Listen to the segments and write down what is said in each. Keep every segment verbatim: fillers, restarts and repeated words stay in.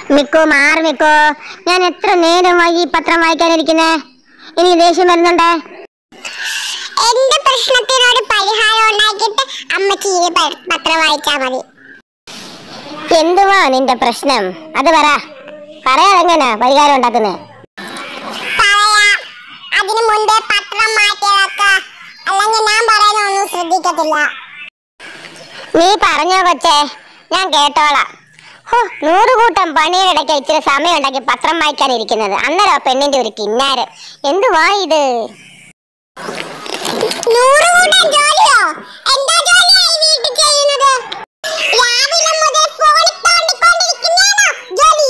മിക്കോ മാറി മിക്കോ, ഞാൻ എത്ര നേരമായി ഈ പത്രം വായിക്കാനിരിക്കുന്നേ. എനിക്ക് ദേഷ്യം വരുന്നുണ്ട്. എന്റെ പ്രശ്നത്തിനോട് പരിഹാരം ഉണ്ടാക്കിയിട്ട് അമ്മച്ചി ഈ പത്രം വായിച്ചാ മതി. എന്തുവാ നിന്റെ പ്രശ്നം? അത് പറ. പറയാതെങ്ങനാ പരിഹാരം ഉണ്ടാക്കുന്നേ? പറയാം. അതിനു മുൻപേ പത്രം മാറ്റി വെക്ക, അല്ലെങ്കിൽ ഞാൻ പറയുന്നൊന്നും ശ്രദ്ധിക്കത്തില്ല. നീ പറഞ്ഞോ കൊച്ചേ, ഞാൻ കേട്ടോളാം. ഹോ, നൂറുകൂട്ടം പണിയുടെ ഇടയ്ക്ക് ഇച്ചിരി സമയം ഉണ്ടാക്കി പത്രം വായിക്കാൻ ഇരിക്കുന്നത്. അന്നേരം പെണ്ണിന്റെ ഒരു കിന്നാര്. എന്തുവാ ഇത്? നൂറുകൂട്ടം ജോലിയോ? എന്താ ജോലിയാ ഈ വീട്ടിൽ ചെയ്യുന്നത്? രാവിലെ മുതൽ ഫോണിൽ തോണ്ടിക്കൊണ്ടിരിക്കുന്നതാണോ ജോലി?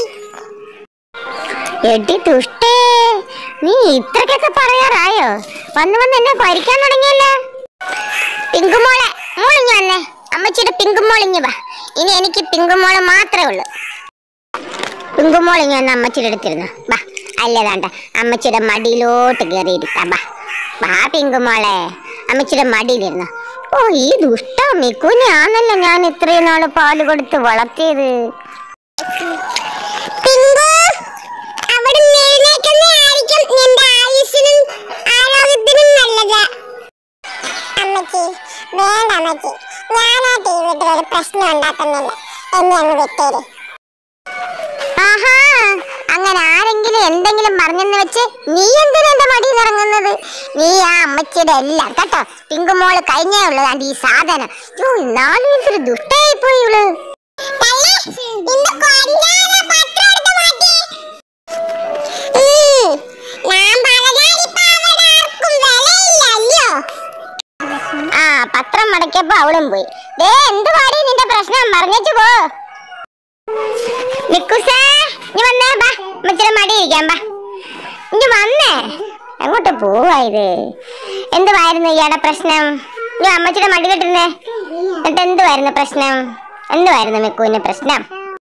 എടി ദുഷ്ടേ, നീ ഇത്രക്കൊക്കെ പറയാറായോ? വന്ന് വന്ന് എന്നെ ഭരിക്കാൻ തുടങ്ങിയല്ലേ? പിങ്കുമോളെ, മോളിഞ്ഞു വന്നേ. അമ്മച്ചിയുടെ പിങ്കുമോളിഞ്ഞു വാ. ഇനി എനിക്ക് പിങ്കുമോള് മാത്രമേ ഉള്ളൂ. പിങ്കുമോളിഞ്ഞു വന്ന് അമ്മച്ചിയുടെ അടുത്തിരുന്നു. ബാ, അല്ലതാണ്ട അമ്മച്ചിയുടെ മടിയിലോട്ട് കയറിയിരിക്കാം. ബാ ബാ പിങ്കുമോളെ, അമ്മച്ചിയുടെ മടിയിലിരുന്നു. ഓ, ഈ ദുഷ്ട മിക്കുനെയാണല്ലോ ഞാൻ ഇത്രയും നാള് പാല് കൊടുത്ത് വളർത്തിയത്. ആഹാ, അങ്ങനെ ആരെങ്കിലും എന്തെങ്കിലും പറഞ്ഞെന്ന് വെച്ച് നീ എന്തിനാ എന്റെ മടിയിൽ ഇറങ്ങുന്നത്? നീ ആ അമ്മച്ചിയുടെ എല്ലാം കേട്ടോ. പിങ്കുമോള് കഴിഞ്ഞേ ഉള്ളതാണ്ട് ഈ സാധനം. നാലും എന്തൊരു ദുഷ്ടായി പോയി ഇവള്. ആ പത്രം മടക്കിയപ്പോ അവളും പോയി. ദേ, എന്ത് പാടി നിന്റെ പ്രശ്നം? പറഞ്ഞേച്ചു പോ. നിക്കുസേ, നീ വന്നേ. ബാ, അമ്മച്ചിയുടെ മടി ഇരിക്കാം. ബാ, ഇനി വന്നേ. എങ്ങോട്ട് പോവാ ഇത്? എന്തുവായിരുന്നു ഇയാടെ പ്രശ്നം? നീ അമ്മച്ചിയുടെ മടിയിലിട്ടിരുന്നേ. എന്നിട്ട് എന്തുവായിരുന്നു പ്രശ്നം? എന്തുവായിരുന്നു മിക്കുവിന്റെ പ്രശ്നം?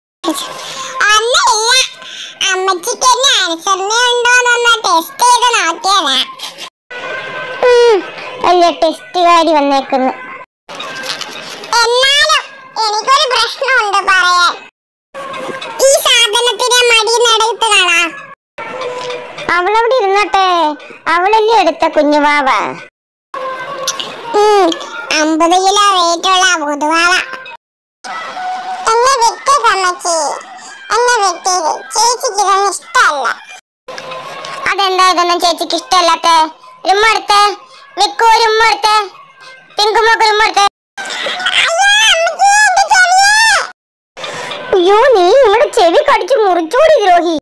വലിയ ടെസ്റ്റുകാരി വന്നേക്കുന്നു. എനിക്കൊരു പ്രശ്നമുണ്ട് പറയാൻ. ഈ സാധനത്തിനെ മടിയിന്നെടുത്ത് കാണാം. അവളവിടെ ഇരുന്നോട്ടെ, അവളല്ലേ എടുത്ത കുഞ്ഞുവാവ. അമ്പത് കിലോ വെയിറ്റുള്ള മുതുവാവ. എന്നെ വെട്ടേക്ക് അമ്മച്ചി, എന്നെ വെട്ടേക്ക്. ചേച്ചിക്ക് ഇതൊന്നും ഇഷ്ടമല്ല. അതെന്താ ഇതൊന്നും ചേച്ചിക്ക് ഇഷ്ടമല്ലാത്ത? ഉമ്മ എടുത്ത് മിക്കു, ഒരു ഉമ്മ എടുത്ത്. പിങ്കുമൊക്കെ ഉമ്മ എടുത്ത്. അയ്യോ, നീ ഇവിടെ ചെവി കടിച്ച് മുറിച്ചോടി ദ്രോഹി.